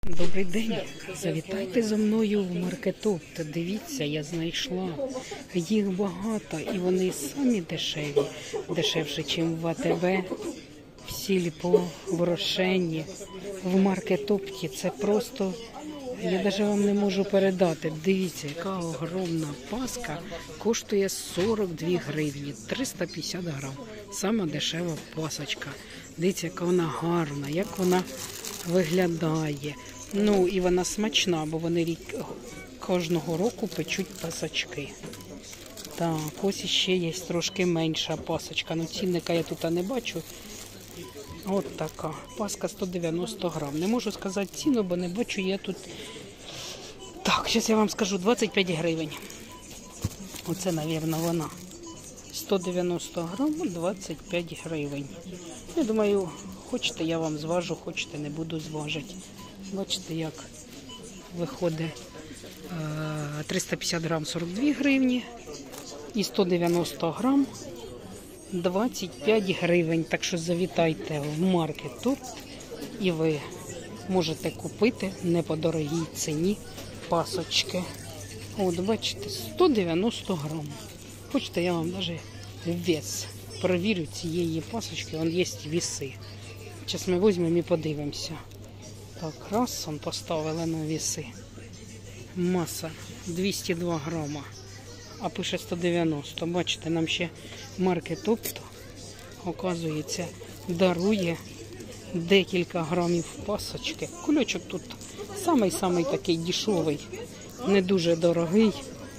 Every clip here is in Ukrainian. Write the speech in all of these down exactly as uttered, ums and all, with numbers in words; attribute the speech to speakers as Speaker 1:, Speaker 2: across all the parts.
Speaker 1: Добрий день. Завітайте за мною в маркетоп. Дивіться, я знайшла. Їх багато і вони самі дешеві. Дешевше, ніж в АТБ, в Сільпо, в Рошені. В маркетопті це просто... Я навіть вам не можу передати. Дивіться, яка огромна паска коштує сорок дві гривні, триста п'ятдесят грам. Сама дешева пасочка. Дивіться, яка вона гарна, як вона виглядає. Ну, і вона смачна, бо вони рік... кожного року печуть пасочки. Так, ось ще є трошки менша пасочка. Ну, цінника я тут не бачу. От така. Паска сто дев'яносто грам. Не можу сказати ціну, бо не бачу я тут. Так, зараз я вам скажу, двадцять п'ять гривень. Оце, мабуть, вона. сто дев'яносто грам, двадцять п'ять гривень. Я думаю, хочете, я вам зважу, хочете, не буду зважити. Бачите, як виходить триста п'ятдесят грам сорок дві гривні і сто дев'яносто грам двадцять п'ять гривень. Так що завітайте в маркет тут і ви можете купити не по дорогій ціні пасочки. От, бачите, сто дев'яносто грам. Хочете, я вам навіть вес перевірю цієї пасочки, вон є веси. Зараз ми візьмемо і подивимося. Так, раз, он поставили на веси. Маса двісті два грама, а пише сто дев'яносто. Бачите, нам ще маркет опто, оказується, дарує декілька грамів пасочки. Кульочок тут самий-самий такий дешевий, не дуже дорогий.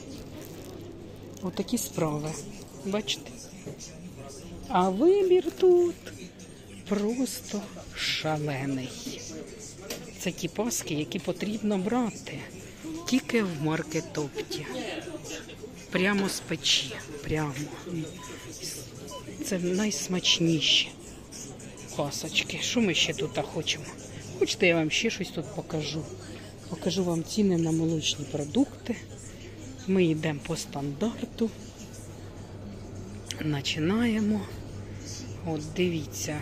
Speaker 1: Отакі справи. Бачите? А вибір тут просто шалений. Це ті паски, які потрібно брати тільки в маркетопті. Прямо з печі. Прямо. Це найсмачніші пасочки. Що ми ще тут хочемо? Хочете, я вам ще щось тут покажу? Покажу вам ціни на молочні продукти. Ми йдемо по стандарту. Починаємо. От дивіться.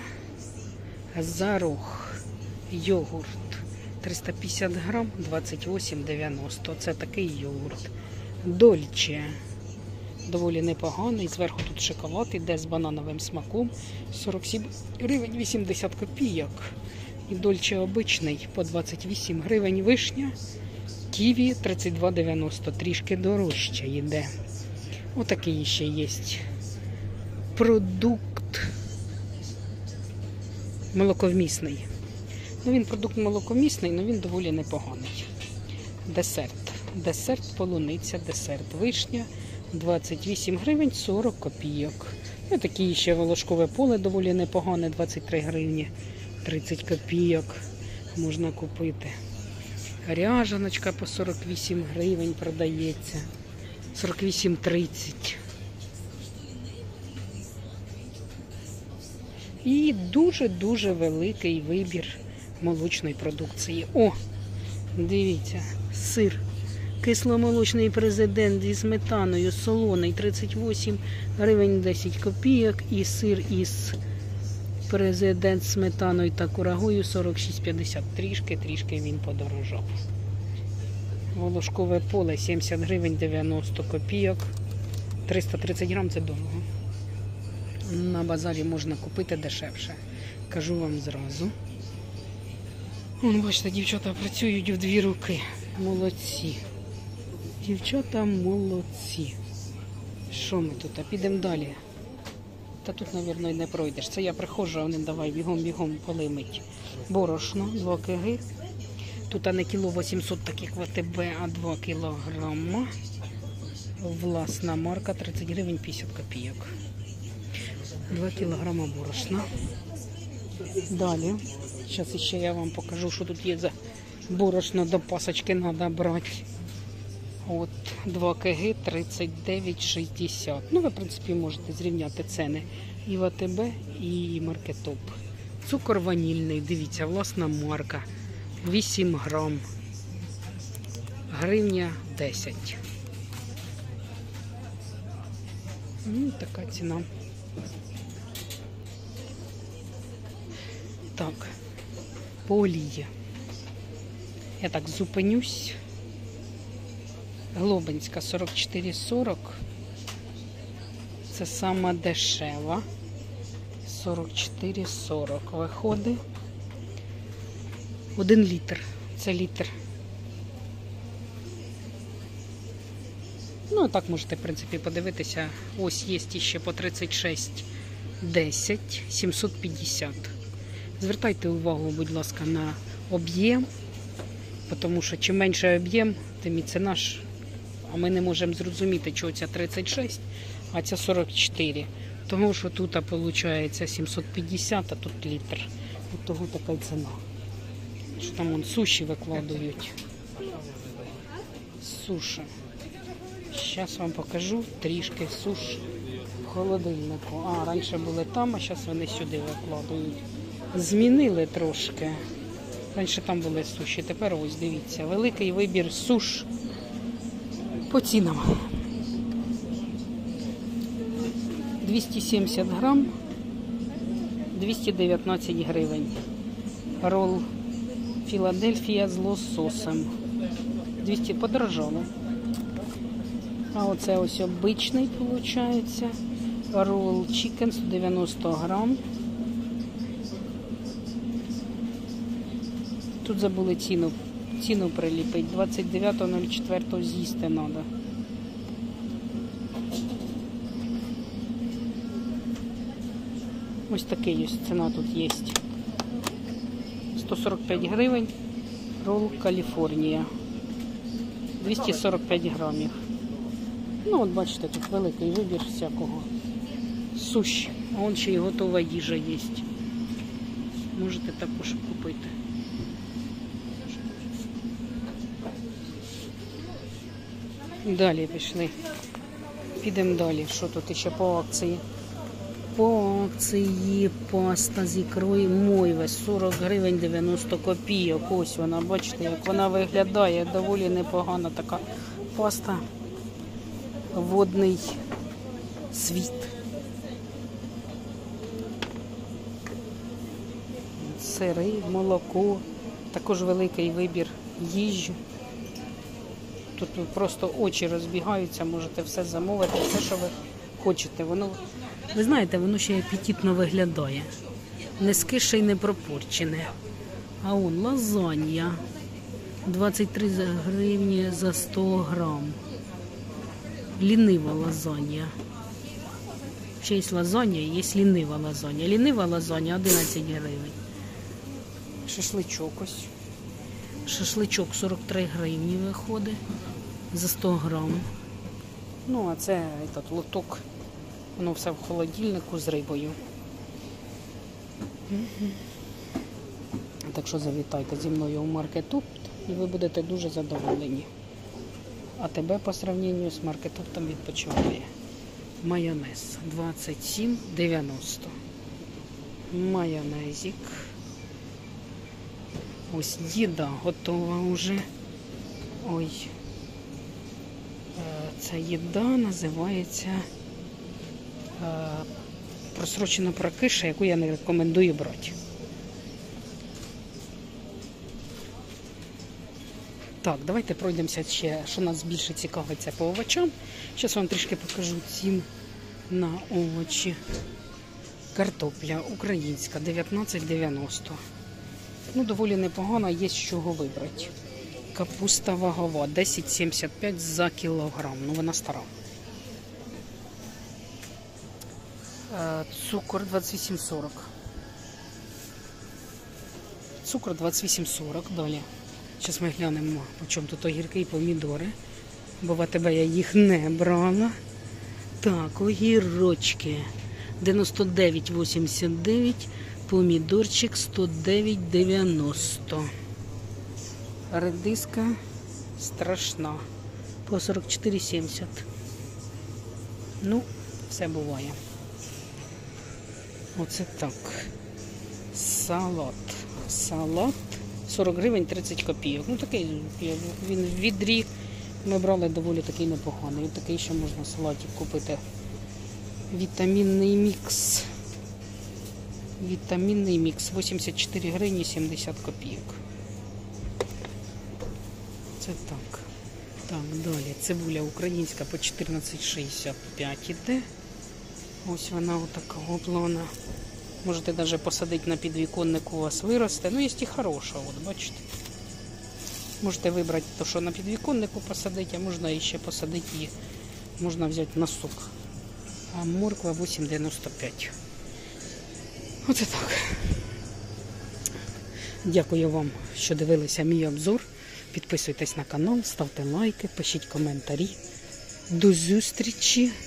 Speaker 1: Зарог йогурт триста п'ятдесят грам, двадцять вісім дев'яносто. Це такий йогурт. Дольче. Доволі непоганий. Зверху тут шоколад іде з банановим смаком. сорок сім гривень вісімдесят копійок. І дольче обичний по двадцять вісім гривень. Вишня. Ківі тридцять два дев'яносто. Трішки дорожче йде. Отакий ще є продукт молоковмісний. Ну, він продукт молокомісний, але він доволі непоганий. Десерт. Десерт, полуниця, десерт. Вишня, двадцять вісім гривень, сорок копійок. Ну, такі ще волошкове поле доволі непогане, двадцять три гривні, тридцять копійок можна купити. Ряжаночка по сорок вісім гривень продається. сорок вісім тридцять. І дуже-дуже великий вибір молочної продукції. О, дивіться, сир. Кисломолочний президент зі сметаною, солоний, тридцять вісім гривень десять копійок. І сир із президент з сметаною та курагою сорок шість п'ятдесят. Трішки, трішки він подорожав. Волошкове поле сімдесят гривень дев'яносто копійок. триста тридцять грам це дорого. На базарі можна купити дешевше. Кажу вам зразу. Вон, бачите, дівчата працюють в дві руки. Молодці. Дівчата молодці. Що ми тут? А підемо далі. Та тут, мабуть, не пройдеш. Це я приходжу, а вони давай бігом-бігом полимить. Борошно, два кілограми. Тут не кіло вісімсот таких в АТБ, а два кілограма. Власна марка, тридцять гривень п'ятдесят копійок. два кілограма борошна. Далі. Зараз ще я вам покажу, що тут є за борошно до пасочки треба брати. От, два кілограми тридцять дев'ять шістдесят. Ну, ви, в принципі, можете зрівняти ціни і в АТБ, і маркетоп. Цукор ванільний, дивіться, власна марка. вісім грам. Гривня десять. Ну, така ціна. Так, по олії. Я так зупинюсь. Глобинська сорок чотири сорок. Це сама дешева. сорок чотири сорок виходить. Один літр. Це літр. Ну, так можете, в принципі, подивитися. Ось є ще по тридцять шість десять, сімсот п'ятдесят. Звертайте увагу, будь ласка, на об'єм, тому що чим менше об'єм, тим і ціна ж. А ми не можемо зрозуміти, чого ця тридцять шість, а ця сорок чотири. Тому що тут, виходить, сімсот п'ятдесят, а тут літр. От того така ціна. Що там вон суші викладають. Суші. Зараз вам покажу трішки суш в холодильнику. А, раніше були там, а зараз вони сюди викладають. Змінили трошки. Раніше там були суші, тепер ось дивіться. Великий вибір суш по цінам. двісті сімдесят грам, двісті дев'ятнадцять гривень. Рол Філадельфія з лососем. двісті подорожало. А оце ось обичний, виходить. Рол чікен сто дев'яносто грам. Тут забули ціну. Ціну приліпити. двадцять дев'ятого четвертого з'їсти треба. Ось такий ось ціна тут є. сто сорок п'ять гривень. Рол Каліфорнія. двісті сорок п'ять грамів. Ну, от бачите, тут великий вибір всякого. Суші. А вон ще й готова їжа є. Можете також купити. Далі пішли. Підемо далі. Що тут ще по акції? По акції паста з ікрою Мойве сорок гривень дев'яносто копійок. Ось вона, бачите, як вона виглядає. Доволі непогана така паста. Водний світ. Сири, молоко. Також великий вибір їжі. Тут просто очі розбігаються, можете все замовити, все, що ви хочете. Воно, ви знаєте, воно ще апетитно виглядає. Не скише й не пропорчене. А он лазанья. двадцять три гривні за сто грам. Лінива лазанья. Ще є лазанья, є лінива лазанья. Лінива лазанья одинадцять гривень. Шашличок ось. Шашличок сорок три гривні виходить за сто грам. Ну, а це этот, лоток. Воно все в холодильнику з рибою. Угу. Так що завітайте зі мною у Маркетопт і ви будете дуже задоволені. А тебе по сравненню з Маркетоптом відпочиває. Майонез двадцять сім дев'яносто. Майонезик. Ось їда готова вже. Ой. Ця їда називається е, просрочена прокиша, яку я не рекомендую брати. Так, давайте пройдемося ще, що нас більше цікавиться по овочам. Зараз вам трішки покажу цін на овочі. Картопля українська дев'ятнадцять дев'яносто. Ну, доволі непогано, є з чого вибрати. Капуста вагова десять сімдесят п'ять за кілограм. Ну, вона стара. Цукор двадцять вісім сорок. Цукор двадцять вісім сорок. Далі. Зараз ми глянемо, по чому тут огірки і помідори. Бо в АТБ я їх не брала. Так, огірочки дев'яносто дев'ять вісімдесят дев'ять. Помідорчик сто дев'ять дев'яносто. Редиска страшна. По сорок чотири сімдесят. Ну, все буває. Оце так. Салат. Салат сорок гривень тридцять копійок. Ну такий, він в відрі. Ми брали доволі такий непоганий. Ось такий ще можна салатик купити. Вітамінний мікс. Вітамінний мікс. вісімдесят чотири гривні сімдесят копійок. Оце так. Так, далі. Цибуля українська по чотирнадцять шістдесят п'ять іде. Ось вона отакого плана. Можете навіть посадити на підвіконник, у вас виросте. Ну, є і хороша, от, бачите. Можете вибрати те, що на підвіконнику посадити, а можна і ще посадити її. Можна взяти на сок. А морква вісім дев'яносто п'ять. Оце так. Дякую вам, що дивилися мій обзор. Підписуйтесь на канал, ставте лайки, пишіть коментарі. До зустрічі!